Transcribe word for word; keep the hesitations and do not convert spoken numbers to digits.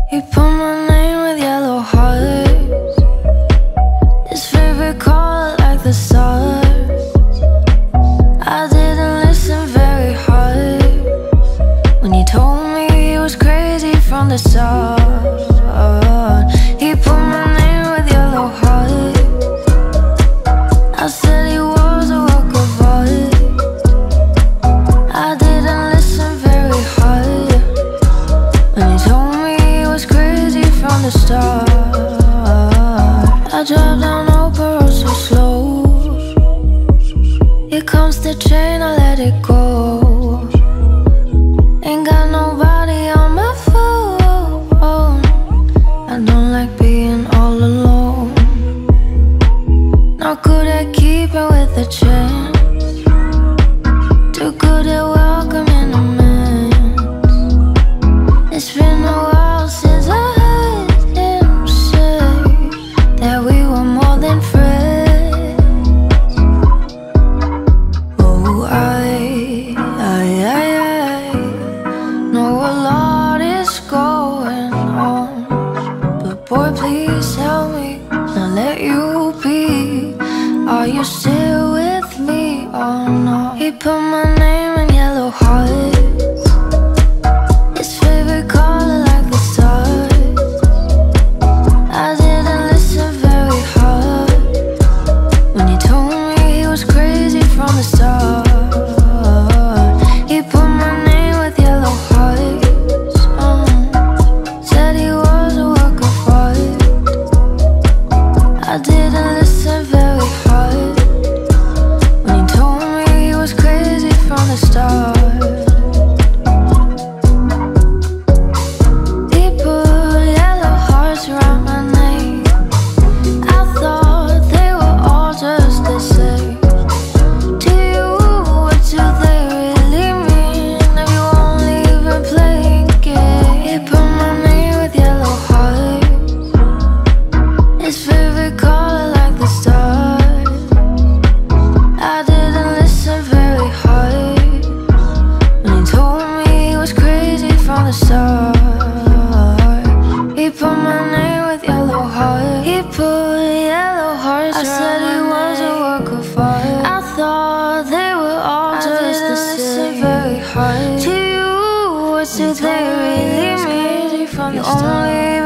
He put my name with yellow hearts, his favorite color like the stars. I didn't listen very hard when he told me he was crazy from the start. He put my name with yellow hearts, I said he was a work of art. I didn't listen very hard when he told me he was crazy from the start. I drive down Open Road so slow, here comes the train, I let it go. Ain't got nobody on my phone, I don't like being all alone. Not good at keeping with the chance, too good at welcoming a man. It's been a while since I heard him say that we were more than friends. Oh, I, I, I, I know a lot is going on, but boy, please help me not let you be. Are you still with me or not? He put my name in yellow hearts, his favorite color like the stars. I didn't listen very hard when he told me he was crazy from the start. He put my name with yellow hearts, uh, said he was a work of art. I didn't listen very hard when he told me he was crazy from the start. He put yellow hearts around my neck, I thought they were all just the same. To you, what do they really mean if you won't even play games? He put my name with yellow hearts, his favorite color like the stars. I didn't listen very hard when he told me he was crazy from the start. He put my name with yellow hearts, he put yellow hearts I said he was a work of art. I thought they were all I just the same. Listen very hard to you, what do they really mean? From the only